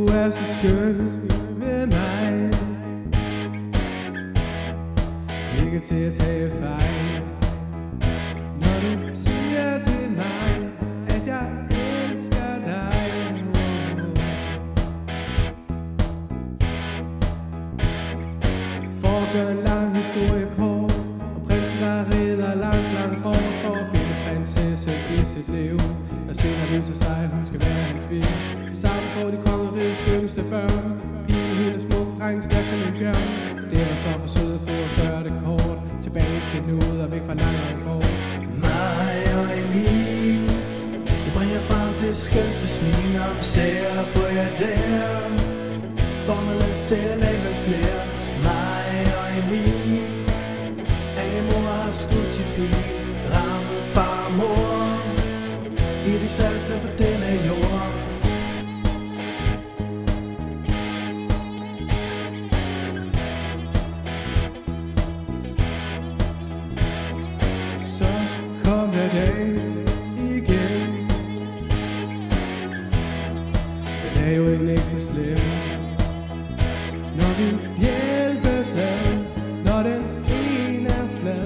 er så skøn ved mig, ikke til at tage fejl, når du siger til mig, at jeg elsker dig. For at gøre en lang historie kort, og prinsen der rider langt bort for at finde prinsesse i sit liv, og senere viser sig, at hun skal være hans ven. Sammen får de kongerigets skønneste børn. Pigen hun er smuk, drengen stærk som en bjørn. Det var så forsøget på at gøre det kort, tilbage til nuet og væk fra lang kort. Mig og Emil, det bringer frem det skønste smil, når vi ser på jer der. Får man lyst til at lave flere. Mig og Emil, A-mor har skudt sit bil, rammet far og mor i de største på denne jord. Så kom der dag igen, den er jo ikke så slem, når vi hjælpes ad, når den ene er flad.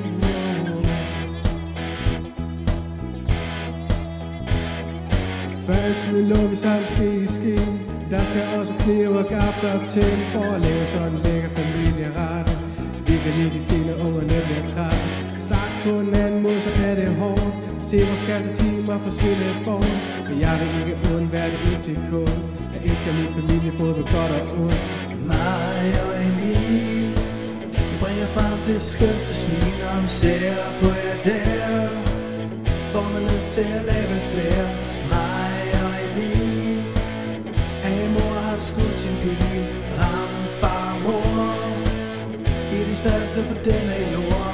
Før i tiden lå vi sammen ske i ske. Der skal også knive og gafler til, for at lave sådan en lækker familieret. Vi kan lide de skille ungerne bliver trætte. Sagt på en anden måde, så er det hårdt. Se vores kassetimer forsvinde bort. Men jeg vil ikke undvære det en sekund. Jeg elsker min familie både på godt og ondt. Mig og Emil, vi bringer frem det skønste smil, når vi ser på jer der. Får man lyst til at lave flere. Mig og Emil, A-mor har skudt sin bil, rammen far og mor i de største på denne jord.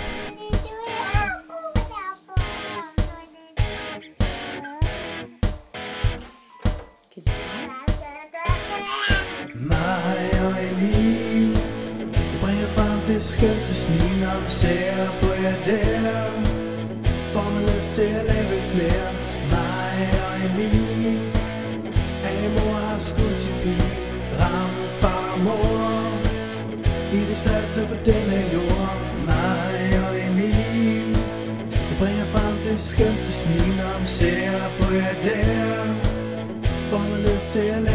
Mig og Emil, vi bringer frem det skønste smil, når vi ser på jer der. Får man lyst til at lave flere. Mig og Emil, A-mor har skudt sin bil, rammen far og mor i de største på denne jord. Mig og Emil, vi bringer frem det skønste smil, når vi ser på jer der. Får man lyst til at